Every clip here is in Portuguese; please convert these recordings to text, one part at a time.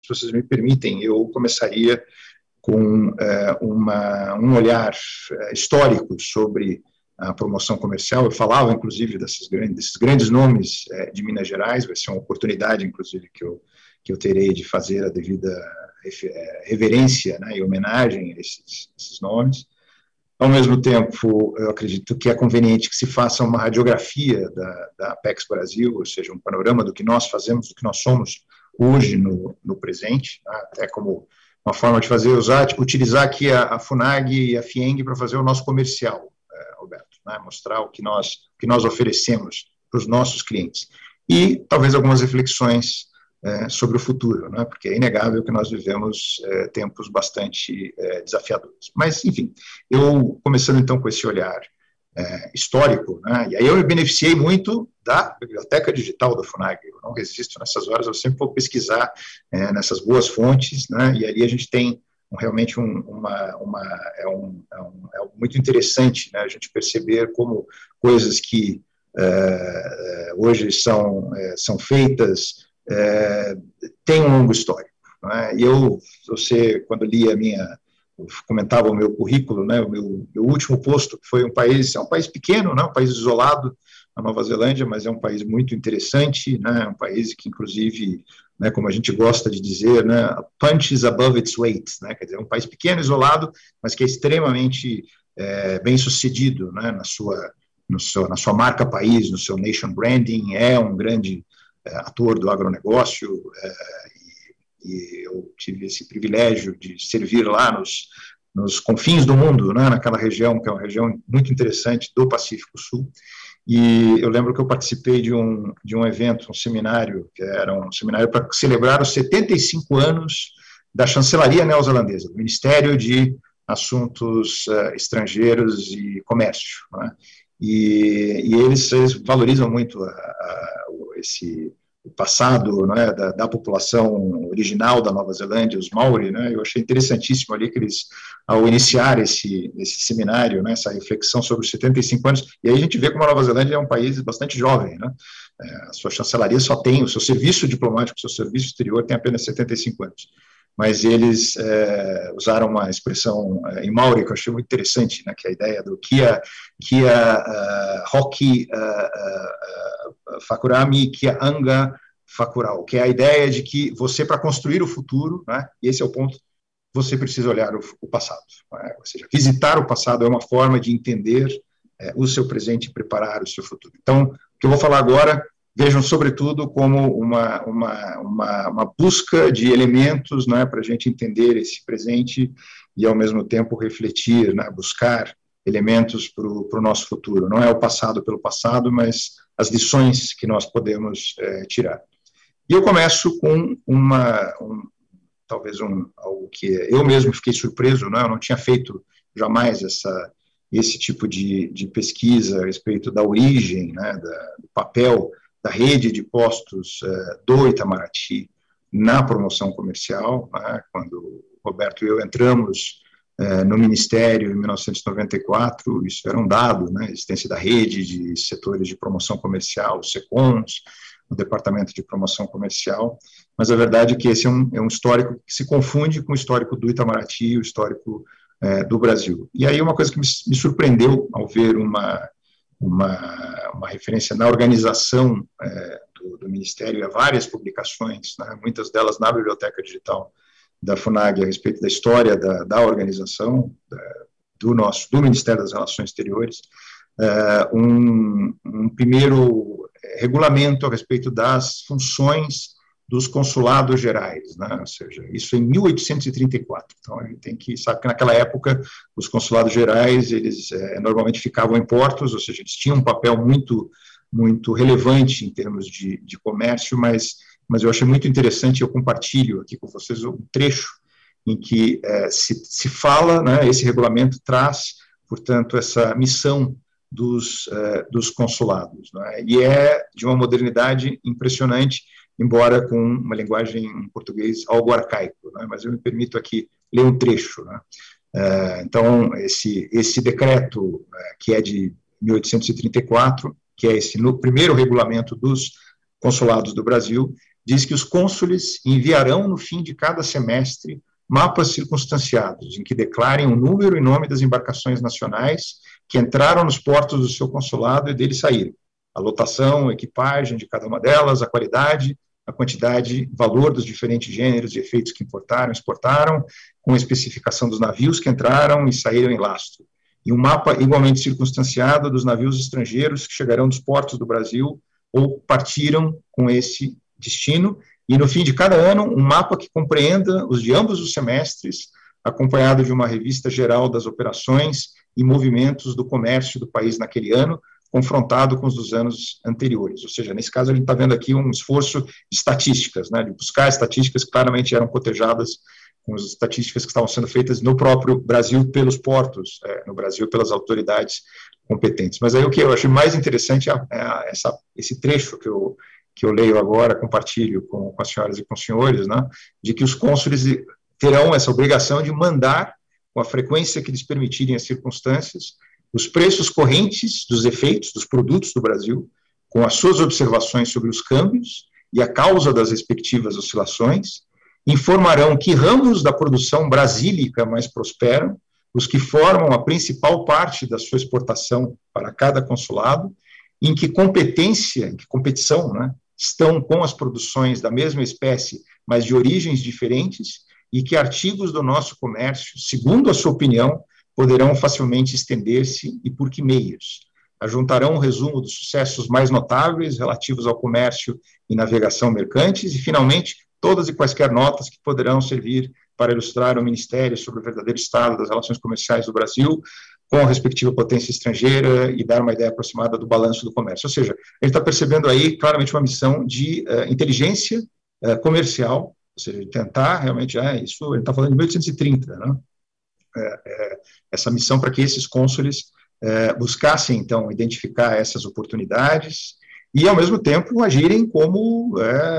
se vocês me permitem, eu começaria com um olhar histórico sobre a promoção comercial. Eu falava, inclusive, desses grandes nomes de Minas Gerais. Vai ser uma oportunidade, inclusive, que eu terei de fazer a devida reverência, né, e homenagem a esses nomes. Ao mesmo tempo, eu acredito que é conveniente que se faça uma radiografia da Apex Brasil, ou seja, um panorama do que nós fazemos, do que nós somos hoje no presente, né, até como uma forma de utilizar aqui a FUNAG e a FIENG para fazer o nosso comercial, Roberto, né, mostrar o que nós oferecemos para os nossos clientes. E talvez algumas reflexões sobre o futuro, né, porque é inegável que nós vivemos tempos bastante desafiadores. Mas, enfim, eu começando então com esse olhar histórico, né, e aí eu me beneficiei muito da biblioteca digital da FUNAG. Eu não resisto nessas horas, eu sempre vou pesquisar nessas boas fontes, né, e ali a gente tem realmente muito interessante, né, a gente perceber como coisas que hoje são feitas tem um longo histórico, né? E você, quando lia comentava o meu currículo, né, o meu último posto, que foi um país pequeno, né, um país isolado, a Nova Zelândia, mas é um país muito interessante, né, um país que, inclusive, né, como a gente gosta de dizer, né, punches above its weight, né, quer dizer, um país pequeno, isolado, mas que é extremamente bem sucedido, né, na sua marca país, no seu nation branding, é um grande ator do agronegócio, e eu tive esse privilégio de servir lá nos confins do mundo, né, naquela região, que é uma região muito interessante do Pacífico Sul. E eu lembro que eu participei de um evento, um seminário, que era um seminário para celebrar os 75 anos da chancelaria neozelandesa, do Ministério de Assuntos Estrangeiros e Comércio, né? E eles valorizam muito o passado, né, da população original da Nova Zelândia, os Maori, né. Eu achei interessantíssimo ali que eles, ao iniciar esse seminário, né, essa reflexão sobre os 75 anos, e aí a gente vê como a Nova Zelândia é um país bastante jovem, né, a sua chancelaria só tem, o seu serviço diplomático, o seu serviço exterior tem apenas 75 anos. Mas eles usaram uma expressão em Maori que eu achei muito interessante, né, que é a ideia do Kia Hoki Fakurami, Kia Anga Fakurau, que é a ideia de que você, para construir o futuro, né, e esse é o ponto, você precisa olhar o passado, né, ou seja, visitar o passado é uma forma de entender o seu presente e preparar o seu futuro. Então, o que eu vou falar agora, vejam sobretudo como uma busca de elementos, né, para a gente entender esse presente e, ao mesmo tempo, refletir, né, buscar elementos para o nosso futuro. Não é o passado pelo passado, mas as lições que nós podemos tirar. E eu começo com talvez algo que eu mesmo fiquei surpreso, né, eu não tinha feito jamais esse tipo de pesquisa a respeito da origem, né, do papel da rede de postos do Itamaraty na promoção comercial, né, quando o Roberto e eu entramos no Ministério em 1994, isso era um dado, né, a existência da rede de setores de promoção comercial, os SECOMs, o Departamento de Promoção Comercial, mas a verdade é que esse é um histórico que se confunde com o histórico do Itamaraty, o histórico do Brasil. E aí uma coisa que me surpreendeu ao ver uma referência na organização do Ministério a várias publicações, né, muitas delas na Biblioteca Digital da FUNAG a respeito da história da organização do Ministério das Relações Exteriores, um primeiro regulamento a respeito das funções dos consulados gerais, né? Ou seja, isso em 1834. Então, a gente sabe que naquela época os consulados gerais, eles normalmente ficavam em portos, ou seja, eles tinham um papel muito relevante em termos de comércio, mas eu achei muito interessante, eu compartilho aqui com vocês um trecho em que se fala, né, esse regulamento traz, portanto, essa missão dos consulados, né, e é de uma modernidade impressionante, embora com uma linguagem em português algo arcaico, né, mas eu me permito aqui ler um trecho, né. Então, esse decreto, que é de 1834, que é no primeiro regulamento dos consulados do Brasil, diz que os cônsules enviarão no fim de cada semestre mapas circunstanciados, em que declarem o número e nome das embarcações nacionais que entraram nos portos do seu consulado e dele saíram. A lotação, a equipagem de cada uma delas, a qualidade, a quantidade, valor dos diferentes gêneros e efeitos que importaram, exportaram, com a especificação dos navios que entraram e saíram em lastro. E um mapa igualmente circunstanciado dos navios estrangeiros que chegarão dos portos do Brasil ou partiram com esse destino, e no fim de cada ano, um mapa que compreenda os de ambos os semestres, acompanhado de uma revista geral das operações e movimentos do comércio do país naquele ano, confrontado com os dos anos anteriores. Ou seja, nesse caso, a gente está vendo aqui um esforço de estatísticas, né, de buscar estatísticas que claramente eram cotejadas com as estatísticas que estavam sendo feitas no próprio Brasil pelos portos, no Brasil pelas autoridades competentes. Mas aí o que eu achei mais interessante é esse trecho que eu leio agora, compartilho com as senhoras e com os senhores, né, de que os cônsules terão essa obrigação de mandar, com a frequência que lhes permitirem as circunstâncias, os preços correntes dos efeitos dos produtos do Brasil, com as suas observações sobre os câmbios e a causa das respectivas oscilações, informarão que ramos da produção brasílica mais prosperam, os que formam a principal parte da sua exportação para cada consulado, em que competição, né, estão com as produções da mesma espécie, mas de origens diferentes, e que artigos do nosso comércio, segundo a sua opinião, poderão facilmente estender-se e por que meios. Ajuntarão um resumo dos sucessos mais notáveis relativos ao comércio e navegação mercantes e, finalmente, todas e quaisquer notas que poderão servir para ilustrar o Ministério sobre o verdadeiro estado das relações comerciais do Brasil com a respectiva potência estrangeira e dar uma ideia aproximada do balanço do comércio. Ou seja, ele está percebendo aí claramente uma missão de inteligência comercial, ou seja, de tentar realmente, isso ele está falando de 1830, né? Essa missão para que esses cônsules buscassem, então, identificar essas oportunidades e, ao mesmo tempo, agirem como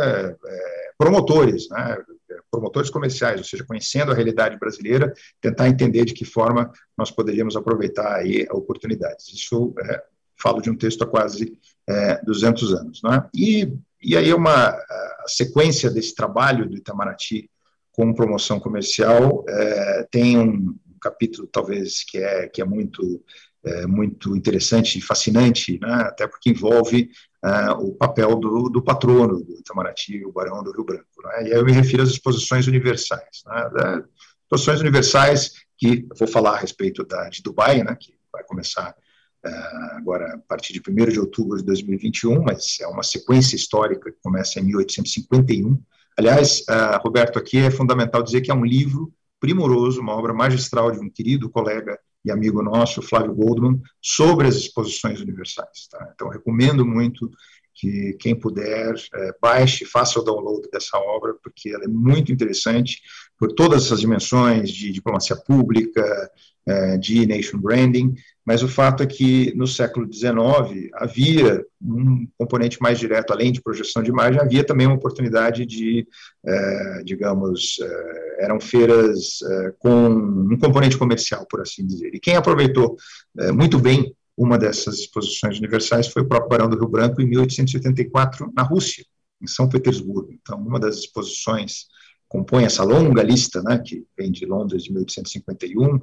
promotores, né, promotores comerciais, ou seja, conhecendo a realidade brasileira, tentar entender de que forma nós poderíamos aproveitar aí oportunidades. Isso falo de um texto há quase 200 anos. Né? E aí a sequência desse trabalho do Itamaraty com promoção comercial tem um capítulo, talvez, que é muito interessante e fascinante, né, até porque envolve o papel do patrono do Itamaraty, o Barão do Rio Branco. Né, e aí eu me refiro às exposições universais. Né, exposições universais que eu vou falar a respeito de Dubai, né, que vai começar agora a partir de 1º de outubro de 2021, mas é uma sequência histórica que começa em 1851. Aliás, Roberto, aqui é fundamental dizer que é um livro primoroso, uma obra magistral de um querido colega e amigo nosso, Flávio Goldman, sobre as exposições universais. Tá? Então, recomendo muito que quem puder baixe, faça o download dessa obra, porque ela é muito interessante por todas essas dimensões de diplomacia pública, de nation branding, mas o fato é que no século XIX havia um componente mais direto, além de projeção de imagem, havia também uma oportunidade de, digamos, eram feiras com um componente comercial, por assim dizer. E quem aproveitou muito bem uma dessas exposições universais foi o próprio Barão do Rio Branco, em 1884, na Rússia, em São Petersburgo. Então, uma das exposições compõe essa longa lista, né, que vem de Londres, de 1851,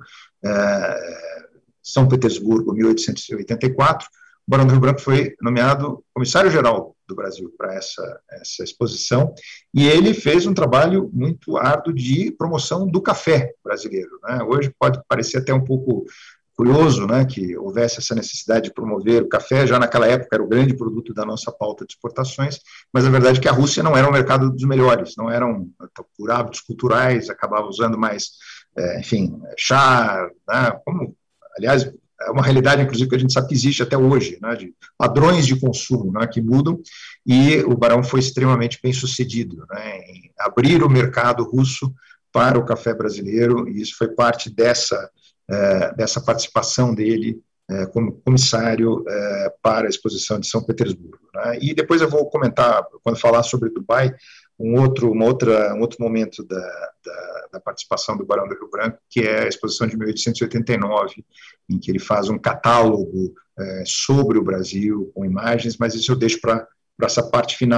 São Petersburgo, 1884. O Barão do Rio Branco foi nomeado comissário-geral do Brasil para essa exposição, e ele fez um trabalho muito árduo de promoção do café brasileiro. Né? Hoje pode parecer até um pouco curioso, né, que houvesse essa necessidade de promover o café, já naquela época era o grande produto da nossa pauta de exportações, mas a verdade é que a Rússia não era um mercado dos melhores, não eram, por hábitos culturais, acabava usando mais, enfim, chá, né, como, aliás, é uma realidade, inclusive, que a gente sabe que existe até hoje, né, de padrões de consumo, né, que mudam, e o Barão foi extremamente bem sucedido, né, em abrir o mercado russo para o café brasileiro, e isso foi parte dessa participação dele como comissário para a exposição de São Petersburgo. Né? E depois eu vou comentar, quando falar sobre Dubai, um outro momento da participação do Barão do Rio Branco, que é a exposição de 1889, em que ele faz um catálogo sobre o Brasil, com imagens, mas isso eu deixo para essa parte final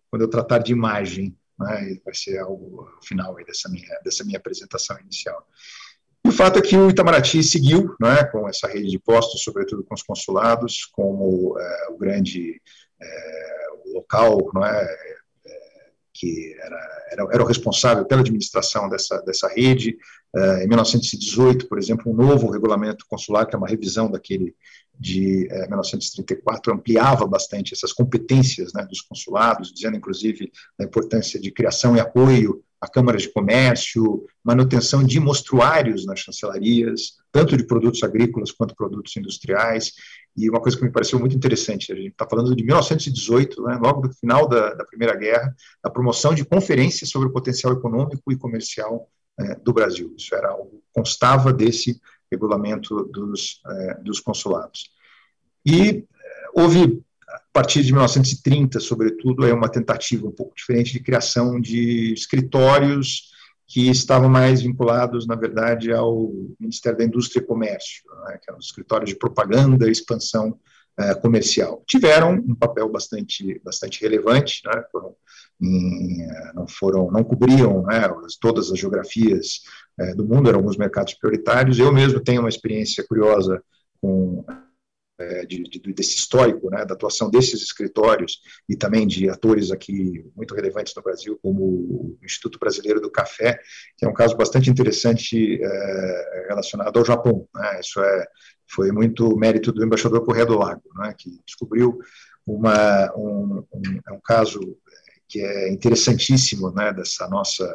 quando eu tratar de imagem, né, vai ser algo final aí dessa minha apresentação inicial. E o fato é que o Itamaraty seguiu, né, com essa rede de postos, sobretudo com os consulados, como o grande local, não é, que era o responsável pela administração dessa rede. Em 1918, por exemplo, um novo regulamento consular, que é uma revisão daquele de 1934, ampliava bastante essas competências, né, dos consulados, dizendo, inclusive, a importância de criação e apoio a câmaras de comércio, manutenção de mostruários nas chancelarias, tanto de produtos agrícolas quanto produtos industriais. E uma coisa que me pareceu muito interessante, a gente está falando de 1918, né, logo do final da Primeira Guerra, a promoção de conferências sobre o potencial econômico e comercial do Brasil. Isso era algo, constava desse regulamento dos consulados. E houve, a partir de 1930, sobretudo, uma tentativa um pouco diferente de criação de escritórios que estavam mais vinculados, na verdade, ao Ministério da Indústria e Comércio, né, que eram os escritórios de propaganda e expansão comercial. Tiveram um papel bastante relevante, né, não cobriam, né, todas as geografias do mundo, eram alguns mercados prioritários. Eu mesmo tenho uma experiência curiosa com desse histórico, né, da atuação desses escritórios e também de atores aqui muito relevantes no Brasil, como o Instituto Brasileiro do Café, que é um caso bastante interessante relacionado ao Japão, né. Isso foi muito mérito do embaixador Corrêa do Lago, né, que descobriu um caso que é interessantíssimo, né, dessa nossa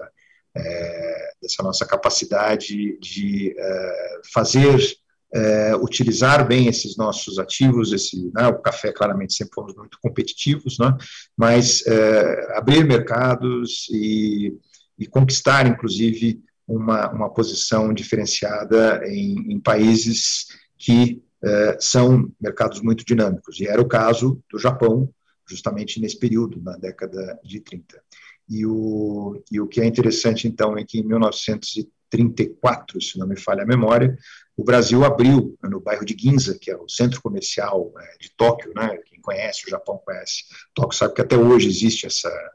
capacidade de fazer utilizar bem esses nossos ativos, o café, claramente, sempre fomos muito competitivos, né, mas abrir mercados e conquistar, inclusive, uma posição diferenciada em países que são mercados muito dinâmicos, e era o caso do Japão, justamente nesse período, na década de 30. E o que é interessante, então, é que em 1934, se não me falha a memória, o Brasil abriu no bairro de Ginza, que é o centro comercial de Tóquio, né? Quem conhece o Japão conhece Tóquio, sabe que até hoje existe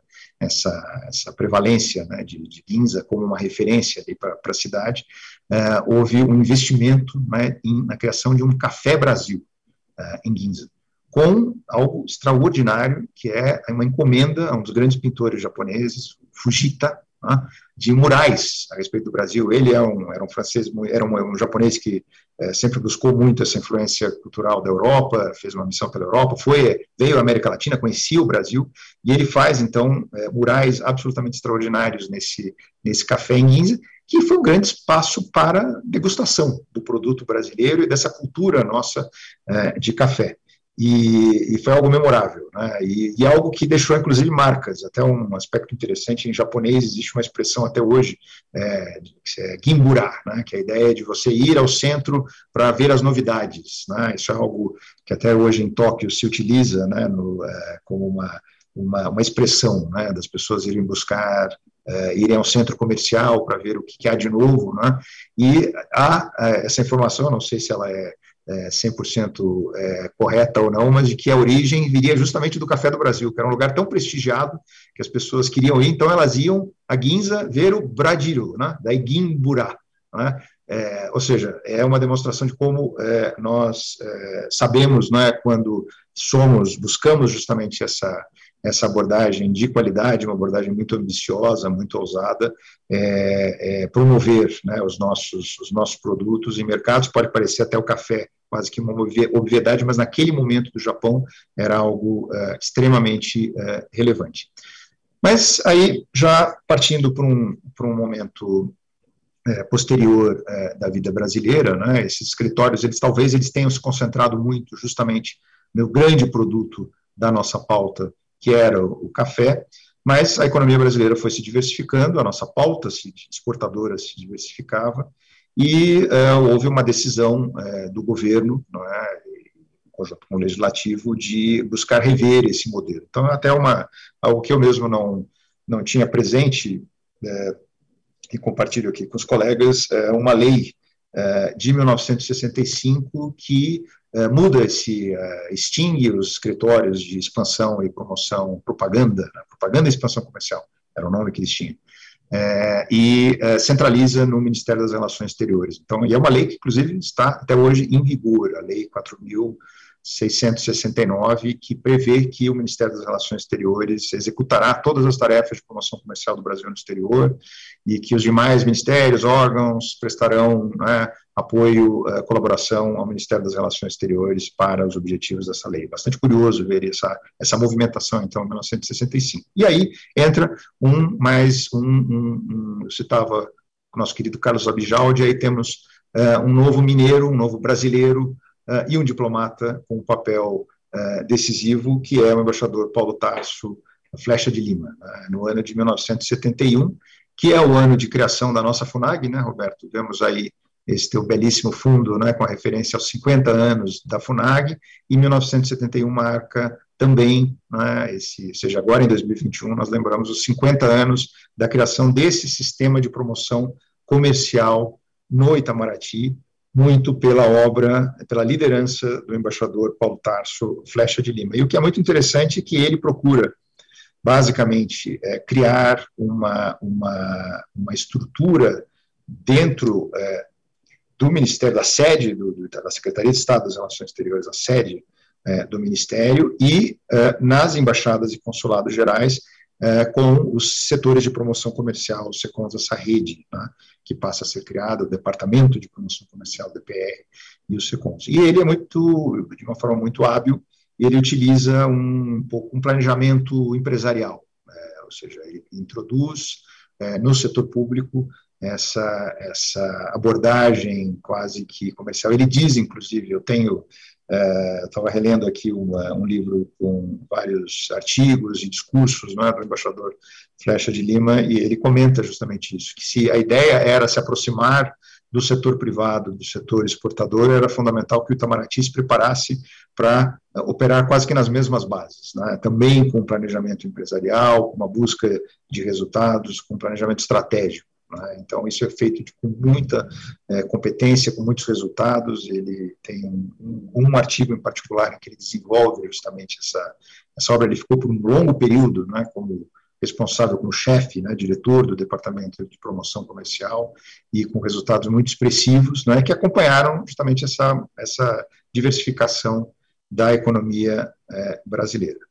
essa prevalência, né, de Ginza como uma referência para a cidade. Houve um investimento, né, na criação de um Café Brasil em Ginza, com algo extraordinário, que é uma encomenda a um dos grandes pintores japoneses, Fujita, de murais a respeito do Brasil. Ele era um francês, era um japonês que sempre buscou muito essa influência cultural da Europa, fez uma missão pela Europa, veio à América Latina, conhecia o Brasil, e ele faz, então, murais absolutamente extraordinários nesse café em Ginza, que foi um grande espaço para degustação do produto brasileiro e dessa cultura nossa de café. E foi algo memorável, né? E algo que deixou, inclusive, marcas. Até um aspecto interessante, em japonês existe uma expressão até hoje, gimbura, né? Que é a ideia de você ir ao centro para ver as novidades, né? Isso é algo que até hoje em Tóquio se utiliza, né, como uma expressão, né, das pessoas irem buscar, irem ao centro comercial para ver o que há de novo, né? E há essa informação, não sei se ela é 100% correta ou não, mas de que a origem viria justamente do Café do Brasil, que era um lugar tão prestigiado que as pessoas queriam ir, então elas iam a Ginza ver o Bradiro, né, daí Gimbura, né, ou seja, é uma demonstração de como nós sabemos, né, quando buscamos justamente essa abordagem de qualidade, uma abordagem muito ambiciosa, muito ousada, promover, né, os nossos produtos em mercados. Pode parecer até o café quase que uma obviedade, mas naquele momento do Japão era algo extremamente relevante. Mas aí, já partindo para um momento posterior da vida brasileira, né, esses escritórios, talvez eles tenham se concentrado muito justamente no grande produto da nossa pauta, que era o café, mas a economia brasileira foi se diversificando, a nossa pauta exportadora se diversificava, e houve uma decisão do governo, não é, conjunto com o legislativo, de buscar rever esse modelo. Então, até algo que eu mesmo não tinha presente, e compartilho aqui com os colegas, uma lei de 1965 que muda-se, extingue os escritórios de expansão e promoção, propaganda, né, propaganda e expansão comercial, era o nome que eles tinham, centraliza no Ministério das Relações Exteriores. Então, e é uma lei que, inclusive, está até hoje em vigor, a Lei 4.669, que prevê que o Ministério das Relações Exteriores executará todas as tarefas de promoção comercial do Brasil no exterior e que os demais ministérios, órgãos, prestarão, né, apoio, colaboração ao Ministério das Relações Exteriores para os objetivos dessa lei. Bastante curioso ver essa movimentação, então, em 1965. E aí entra eu citava o nosso querido Carlos Abijaldi, aí temos um novo mineiro, um novo brasileiro, e um diplomata com um papel decisivo, que é o embaixador Paulo Tarso Flecha de Lima, né, no ano de 1971, que é o ano de criação da nossa FUNAG, né, Roberto? Vemos aí esse teu belíssimo fundo, né, com a referência aos 50 anos da FUNAG, e 1971 marca também, né, ou seja, agora em 2021, nós lembramos os 50 anos da criação desse sistema de promoção comercial no Itamaraty, muito pela obra, pela liderança do embaixador Paulo Tarso Flecha de Lima. E o que é muito interessante é que ele procura, basicamente, criar uma estrutura dentro do Ministério, da sede da Secretaria de Estado das Relações Exteriores, a sede do Ministério, e nas embaixadas e consulados gerais, com os setores de promoção comercial, os SECOMs, essa rede, né, que passa a ser criada, o Departamento de Promoção Comercial, DPR, e os SECOMs. E ele de uma forma muito hábil, ele utiliza um planejamento empresarial, ou seja, ele introduz no setor público essa abordagem quase que comercial. Ele diz, inclusive, eu estava relendo aqui um livro com vários artigos e discursos, né, do embaixador Flecha de Lima, e ele comenta justamente isso, que se a ideia era se aproximar do setor privado, do setor exportador, era fundamental que o Itamaraty se preparasse para operar quase que nas mesmas bases, né, também com planejamento empresarial, com uma busca de resultados, com planejamento estratégico. Então, isso é feito com muita competência, com muitos resultados. Ele tem um artigo em particular em que ele desenvolve justamente essa obra. Ele ficou por um longo período, né, como responsável, como chefe, né, diretor do Departamento de Promoção Comercial, e com resultados muito expressivos, né, que acompanharam justamente essa diversificação da economia brasileira.